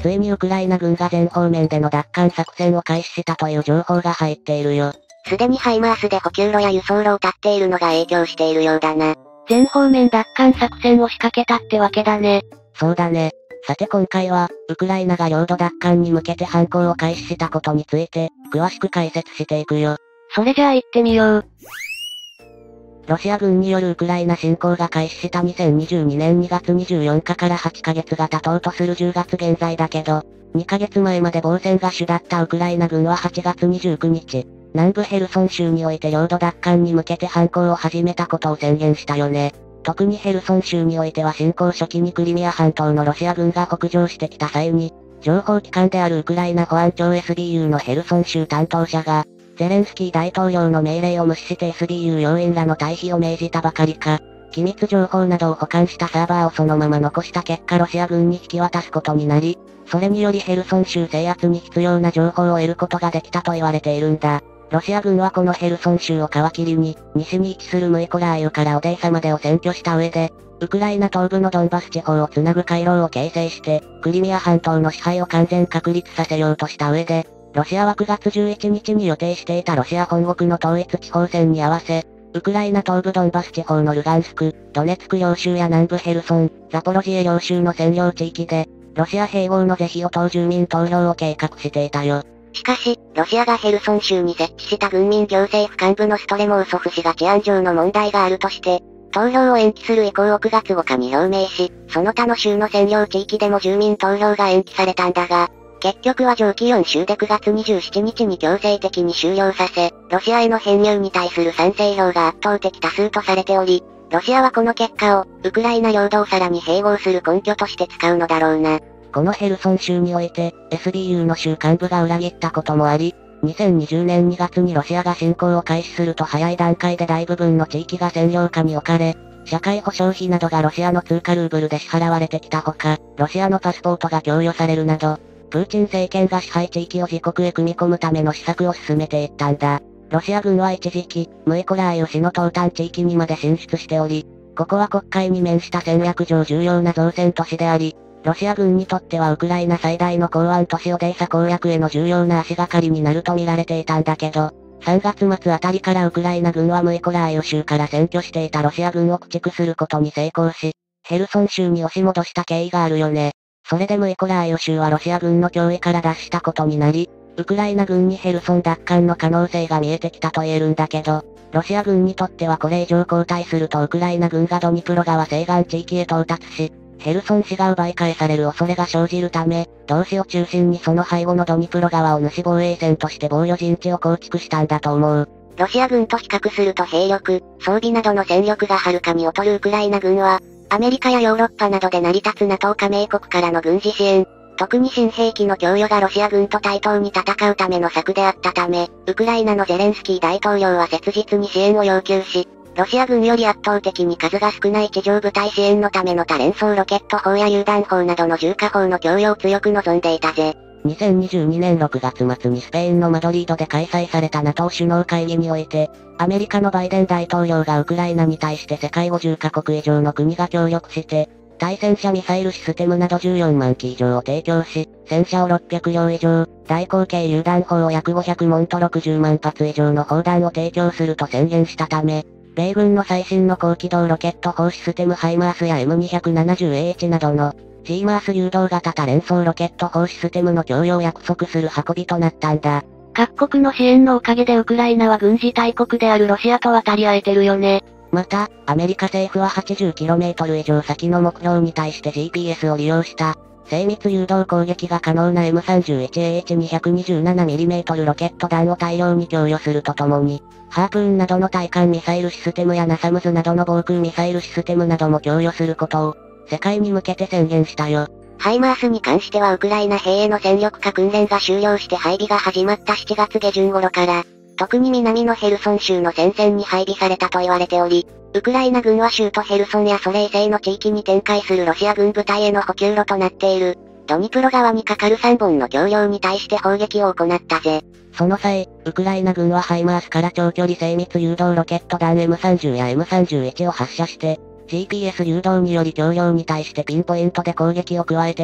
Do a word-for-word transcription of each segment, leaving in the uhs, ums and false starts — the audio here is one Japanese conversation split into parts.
ついにウクライナ軍が全方面での奪還作戦を開始したという情報が入っているよ。 すでにハイマースで補給路や輸送路を断っているのが影響しているようだな。 全方面奪還作戦を仕掛けたってわけだね。 そうだね。さて今回は、ウクライナが領土奪還に向けて反攻を開始したことについて、詳しく解説していくよ。 それじゃあ行ってみよう。 ロシア軍によるウクライナ侵攻が開始したにせんにじゅうにねんにがつにじゅうよっかからはちかげつが経とうとするじゅうがつ現在だけど、にかげつまえまで防戦が主だったウクライナ軍ははちがつにじゅうくにち、南部ヘルソン州において領土奪還に向けて反攻を始めたことを宣言したよね。特にヘルソン州においては侵攻初期にクリミア半島のロシア軍が北上してきた際に、情報機関であるウクライナ保安庁 エスビーユー のヘルソン州担当者が、ゼレンスキー大統領の命令を無視して エスビーユー 要員らの退避を命じたばかりか、機密情報などを保管したサーバーをそのまま残した結果ロシア軍に引き渡すことになり、それによりヘルソン州制圧に必要な情報を得ることができたと言われているんだ。ロシア軍はこのヘルソン州を皮切りに、西に位置するムイコラーイウからオデーサまでを占拠した上で、ウクライナ東部のドンバス地方をつなぐ回廊を形成して、クリミア半島の支配を完全確立させようとした上で、ロシアはくがつじゅういちにちに予定していたロシア本国の統一地方選に合わせ、ウクライナ東部ドンバス地方のルガンスク、ドネツク領州や南部ヘルソン、ザポロジエ領州の占領地域で、ロシア併合の是非を問う住民投票を計画していたよ。 しかし、ロシアがヘルソン州に設置した軍民行政府幹部のストレモウソフ氏が治安上の問題があるとして、投票を延期する意向をくがつごかに表明し、その他の州の占領地域でも住民投票が延期されたんだが、結局は上記よん州でくがつにじゅうしちにちに強制的に終了させ、ロシアへの編入に対する賛成票が圧倒的多数とされており、ロシアはこの結果を、ウクライナ領土をさらに併合する根拠として使うのだろうな。 このヘルソン州において、エスビーユー の州幹部が裏切ったこともあり、にせんにじゅうねんにがつにロシアが侵攻を開始すると早い段階で大部分の地域が占領下に置かれ、社会保障費などがロシアの通貨ルーブルで支払われてきたほか、ロシアのパスポートが供与されるなど、プーチン政権が支配地域を自国へ組み込むための施策を進めていったんだ。ロシア軍は一時期、ムイコラーイウ市の東端地域にまで進出しており、ここは黒海に面した戦略上重要な造船都市であり、ロシア軍にとってはウクライナ最大の港湾都市オデーサ攻略への重要な足がかりになると見られていたんだけど、さんがつまつあたりからウクライナ軍はムイコラーイウ州から占拠していたロシア軍を駆逐することに成功し、ヘルソン州に押し戻した経緯があるよね。それでムイコラーイウ州はロシア軍の脅威から脱したことになり、ウクライナ軍にヘルソン奪還の可能性が見えてきたと言えるんだけど、ロシア軍にとってはこれ以上後退するとウクライナ軍がドニプロ川西岸地域へ到達し、ヘルソン市が奪い返される恐れが生じるため、同市を中心にその背後のドニプロ川を主防衛線として防御陣地を構築したんだと思う。 ロシア軍と比較すると兵力、装備などの戦力がはるかに劣るウクライナ軍は、アメリカやヨーロッパなどで成り立つ ナトー 加盟国からの軍事支援、特に新兵器の供与がロシア軍と対等に戦うための策であったため、ウクライナのゼレンスキー大統領は切実に支援を要求し、ロシア軍より圧倒的に数が少ない地上部隊支援のための多連装ロケット砲や榴弾砲などの重火砲の供与を強く望んでいたぜ。 にせんにじゅうにねんろくがつ末にスペインのマドリードで開催された ナトー 首脳会議において、アメリカのバイデン大統領がウクライナに対して世界ごじゅっかこく以上の国が協力して、対戦車ミサイルシステムなどじゅうよんまんき以上を提供し、戦車をろっぴゃくりょう以上、大口径榴弾砲を約ごひゃくもんとろくじゅうまんぱつ以上の砲弾を提供すると宣言したため、米軍の最新の高機動ロケット砲システムハイマースや エムにひゃくななじゅうエーエイチ などの、ジーマース誘導型多連装ロケット砲システムの供与を約束する運びとなったんだ。 各国の支援のおかげでウクライナは軍事大国であるロシアと渡り合えてるよね。 また、アメリカ政府は はちじゅっキロメートル 以上先の目標に対して ジーピーエス を利用した、精密誘導攻撃が可能な エムさんじゅういちエーエイチにひゃくにじゅうななミリメートル ロケット弾を大量に供与するとともに、ハープーンなどの対艦ミサイルシステムやナサムズなどの防空ミサイルシステムなども供与することを、世界に向けて宣言したよ。 ハイマースに関してはウクライナ兵への戦力化訓練が終了して配備が始まったしちがつげじゅん頃から、特に南のヘルソン州の戦線に配備されたと言われており、ウクライナ軍は州都ヘルソンやそれ以西の地域に展開するロシア軍部隊への補給路となっている、ドニプロ川に架かるさんぼんの橋梁に対して砲撃を行ったぜ。 その際、ウクライナ軍はハイマースから長距離精密誘導ロケット弾 エムさんじゅう や エムさんじゅういち を発射して、ジーピーエス 誘導により橋梁に対してピンポイントで攻撃を加えており、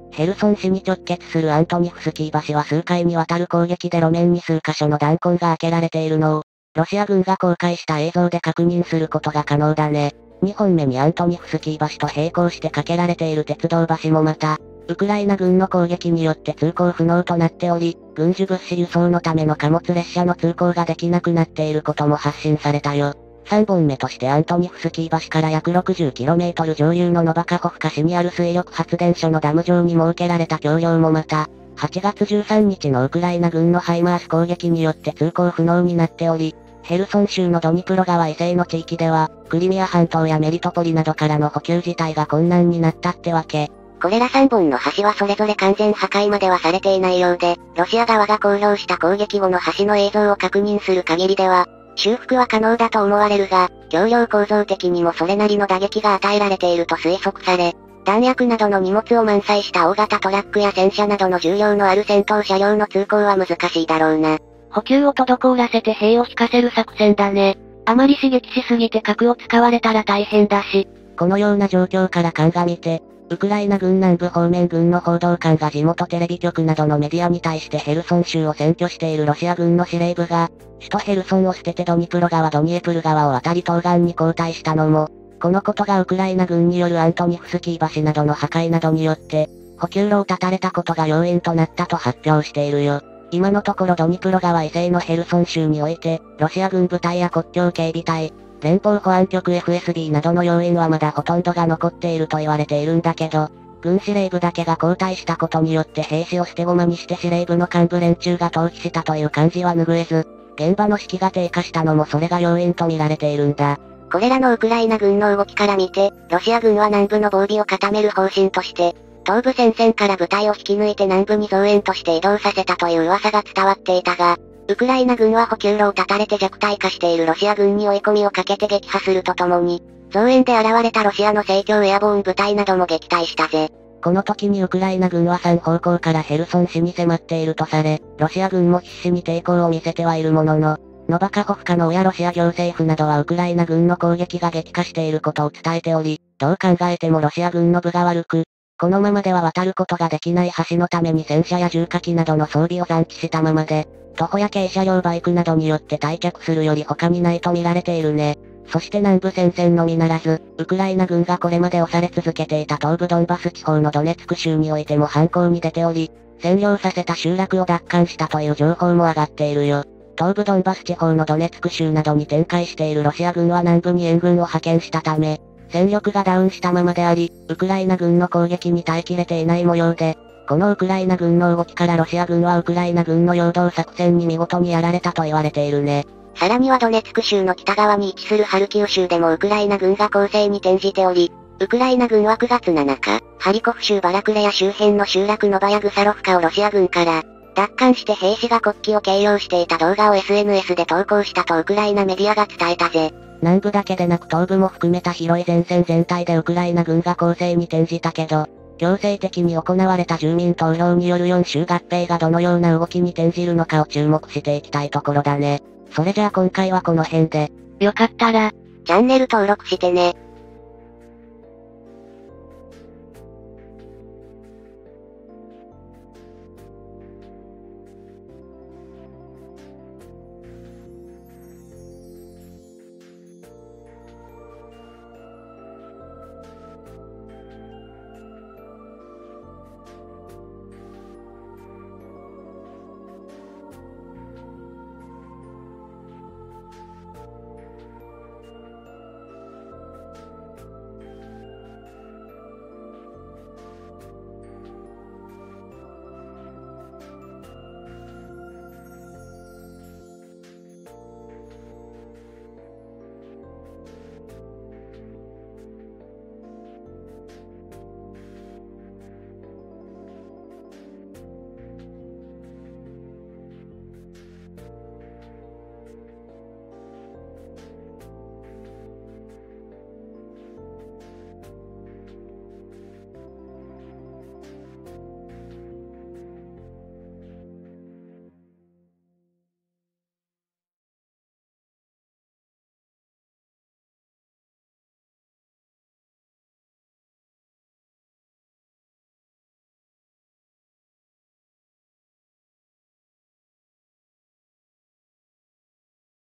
ヘルソン市に直結するアントニフスキー橋は数回にわたる攻撃で路面に数カ所の弾痕が開けられているのを、ロシア軍が公開した映像で確認することが可能だね。にほんめにアントニフスキー橋と並行して架けられている鉄道橋もまた、ウクライナ軍の攻撃によって通行不能となっており、軍需物資輸送のための貨物列車の通行ができなくなっていることも発信されたよ。さんぼんめとしてアントニフスキー橋から約 ろくじゅっキロメートル 上流のノバカホフカ市にある水力発電所のダム上に設けられた橋梁もまた、はちがつじゅうさんにちのウクライナ軍のハイマース攻撃によって通行不能になっており、ヘルソン州のドニプロ川以西の地域では、クリミア半島やメリトポリなどからの補給自体が困難になったってわけ。 これらさんぼんの橋はそれぞれ完全破壊まではされていないようで、ロシア側が公表した攻撃後の橋の映像を確認する限りでは、修復は可能だと思われるが、橋梁構造的にもそれなりの打撃が与えられていると推測され、弾薬などの荷物を満載した大型トラックや戦車などの重量のある戦闘車両の通行は難しいだろうな。 補給を滞らせて兵を引かせる作戦だね。あまり刺激しすぎて核を使われたら大変だし。 このような状況から鑑みて、ウクライナ軍南部方面軍の報道官が地元テレビ局などのメディアに対してヘルソン州を占拠しているロシア軍の司令部が、首都ヘルソンを捨ててドニプロ川ドニエプル川を渡り東岸に後退したのも、このことがウクライナ軍によるアントニフスキー橋などの破壊などによって、補給路を断たれたことが要因となったと発表しているよ。今のところドニプロ川以西のヘルソン州において、ロシア軍部隊や国境警備隊、連邦保安局 エフエスビー などの要員はまだほとんどが残っていると言われているんだけど、軍司令部だけが交代したことによって兵士を捨て駒にして司令部の幹部連中が逃避したという感じは拭えず、現場の士気が低下したのもそれが要因と見られているんだ。 これらのウクライナ軍の動きから見て、ロシア軍は南部の防備を固める方針として、東部戦線から部隊を引き抜いて南部に増援として移動させたという噂が伝わっていたが、ウクライナ軍は補給路を断たれて弱体化しているロシア軍に追い込みをかけて撃破するとともに、増援で現れたロシアの正教エアボーン部隊なども撃退したぜ。 この時にウクライナ軍はさん方向からヘルソン市に迫っているとされ、ロシア軍も必死に抵抗を見せてはいるものの、ノバカホフカの親ロシア行政府などはウクライナ軍の攻撃が激化していることを伝えており、どう考えてもロシア軍の分が悪く、このままでは渡ることができない橋のために戦車や重火器などの装備を残機したままで、徒歩や軽車両バイクなどによって退却するより他にないと見られているね。そして南部戦線のみならず、ウクライナ軍がこれまで押され続けていた東部ドンバス地方のドネツク州においても反攻に出ており、占領させた集落を奪還したという情報も上がっているよ。東部ドンバス地方のドネツク州などに展開しているロシア軍は南部に援軍を派遣したため、戦力がダウンしたままであり、ウクライナ軍の攻撃に耐えきれていない模様で、このウクライナ軍の動きからロシア軍はウクライナ軍の陽動作戦に見事にやられたと言われているね。 さらにはドネツク州の北側に位置するハルキウ州でもウクライナ軍が攻勢に転じており、ウクライナ軍はくがつなのか、ハリコフ州バラクレや周辺の集落ノバヤグサロフカをロシア軍から奪還して兵士が国旗を掲揚していた動画を エスエヌエス で投稿したとウクライナメディアが伝えたぜ。 南部だけでなく東部も含めた広い前線全体でウクライナ軍が攻勢に転じたけど、強制的に行われた住民投票によるよん州合併がどのような動きに転じるのかを注目していきたいところだね。それじゃあ今回はこの辺で。 よかったら、 チャンネル登録してね。